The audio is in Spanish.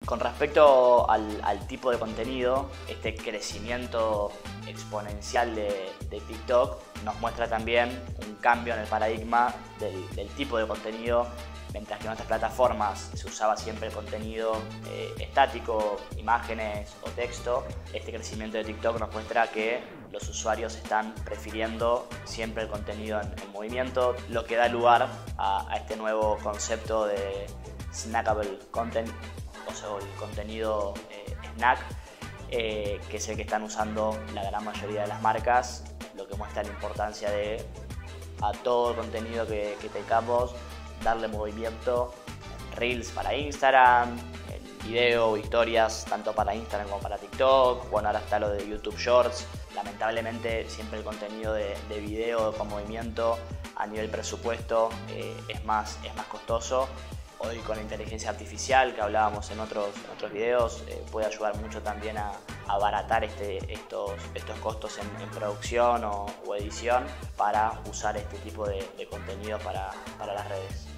Con respecto al tipo de contenido, este crecimiento exponencial de TikTok nos muestra también un cambio en el paradigma del tipo de contenido. Mientras que en otras plataformas se usaba siempre el contenido estático, imágenes o texto, este crecimiento de TikTok nos muestra que los usuarios están prefiriendo siempre el contenido en movimiento, lo que da lugar a este nuevo concepto de snackable content, o sea, el contenido snack, que es el que están usando la gran mayoría de las marcas, lo que muestra la importancia de a todo el contenido que tengamos darle movimiento en Reels para Instagram, en video, historias tanto para Instagram como para TikTok. Bueno, ahora está lo de YouTube Shorts. Lamentablemente siempre el contenido de video con movimiento a nivel presupuesto es más costoso. Hoy con la inteligencia artificial que hablábamos en otros videos puede ayudar mucho también a abaratar estos costos en producción o edición para usar este tipo de contenido para las redes.